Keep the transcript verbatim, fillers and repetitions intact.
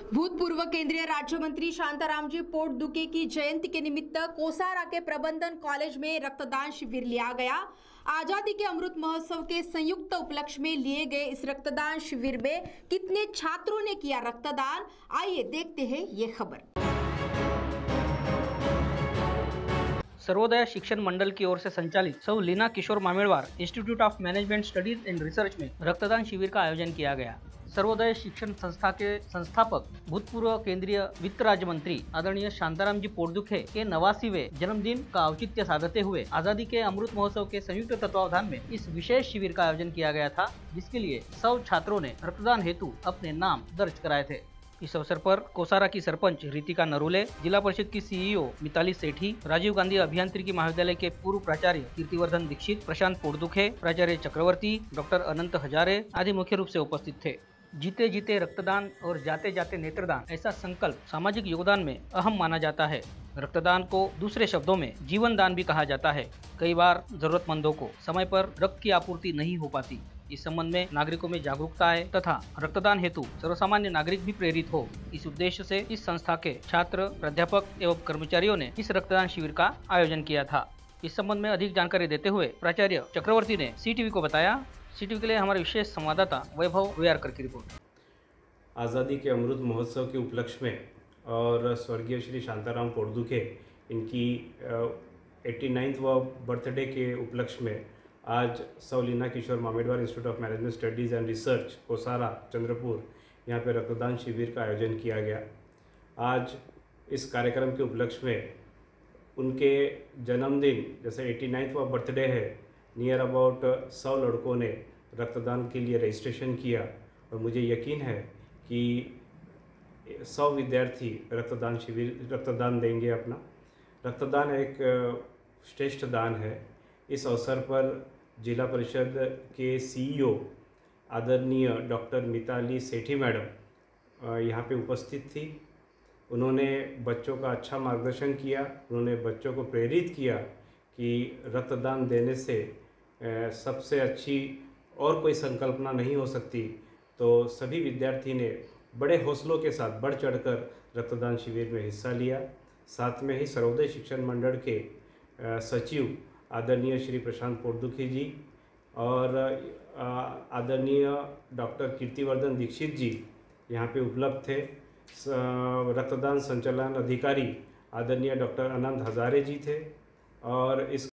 भूतपूर्व केंद्रीय राज्य मंत्री शांताराम जी पोटदुखे की जयंती के निमित्त कोसारा के प्रबंधन कॉलेज में रक्तदान शिविर लिया गया। आजादी के अमृत महोत्सव के संयुक्त उपलक्ष्य में लिए गए इस रक्तदान शिविर में कितने छात्रों ने किया रक्तदान, आइए देखते हैं ये खबर। सर्वोदय शिक्षण मंडल की ओर से संचालित सौ Leena Kishor Mamidwar institute of management studies and research में रक्तदान शिविर का आयोजन किया गया। सर्वोदय शिक्षण संस्था के संस्थापक भूतपूर्व केंद्रीय वित्त राज्य मंत्री आदरणीय शांताराम जी पोटदुखे के नवासीवे जन्मदिन का औचित्य साधते हुए आजादी के अमृत महोत्सव के संयुक्त तत्वावधान में इस विशेष शिविर का आयोजन किया गया था, जिसके लिए सौ छात्रों ने रक्तदान हेतु अपने नाम दर्ज कराए थे। इस अवसर पर कोसारा की सरपंच रितिका नरोले, जिला परिषद की सीईओ मिताली सेठी, राजीव गांधी अभियांत्रिकी महाविद्यालय के पूर्व प्राचार्य कीर्तिवर्धन दीक्षित, प्रशांत पोटदुखे, प्राचार्य चक्रवर्ती, डॉक्टर अनंत हजारे आदि मुख्य रूप से उपस्थित थे। जीते जीते रक्तदान और जाते जाते नेत्रदान, ऐसा संकल्प सामाजिक योगदान में अहम माना जाता है। रक्तदान को दूसरे शब्दों में जीवन दान भी कहा जाता है। कई बार जरूरतमंदों को समय पर रक्त की आपूर्ति नहीं हो पाती। इस संबंध में नागरिकों में जागरूकता है तथा रक्तदान हेतु सर्वसामान्य नागरिक भी प्रेरित हो, इस उद्देश्य से इस संस्था के छात्र, प्राध्यापक एवं कर्मचारियों ने इस रक्तदान शिविर का आयोजन किया था। इस संबंध में अधिक जानकारी देते हुए प्राचार्य चक्रवर्ती ने सी टीवी को बताया। सी टीवी के लिए हमारे विशेष संवाददाता वैभव रुयारकर की रिपोर्ट। आज़ादी के अमृत महोत्सव के उपलक्ष्य में और स्वर्गीय श्री शांताराम पोटदुखे इनकी एट्टी नाइन्थ व बर्थडे के उपलक्ष्य में आज सौ Leena Kishor Mamidwar institute of management studies and research Kosara Chandrapur यहाँ पे रक्तदान शिविर का आयोजन किया गया। आज इस कार्यक्रम के उपलक्ष्य में उनके जन्मदिन जैसे एट्टी नाइन्थ व बर्थडे है, नियर अबाउट सौ लड़कों ने रक्तदान के लिए रजिस्ट्रेशन किया और मुझे यकीन है कि सौ विद्यार्थी रक्तदान शिविर रक्तदान देंगे अपना। रक्तदान एक श्रेष्ठ दान है। इस अवसर पर जिला परिषद के सीईओ आदरणीय डॉक्टर मिताली सेठी मैडम यहाँ पे उपस्थित थी। उन्होंने बच्चों का अच्छा मार्गदर्शन किया। उन्होंने बच्चों को प्रेरित किया कि रक्तदान देने से सबसे अच्छी और कोई संकल्पना नहीं हो सकती। तो सभी विद्यार्थी ने बड़े हौसलों के साथ बढ़ चढ़कर रक्तदान शिविर में हिस्सा लिया। साथ में ही सर्वोदय शिक्षण मंडल के सचिव आदरणीय श्री प्रशांत पोटदुखे जी और आदरणीय डॉक्टर कीर्तिवर्धन दीक्षित जी यहाँ पे उपलब्ध थे। रक्तदान संचालन अधिकारी आदरणीय डॉक्टर अनंत हजारे जी थे और इस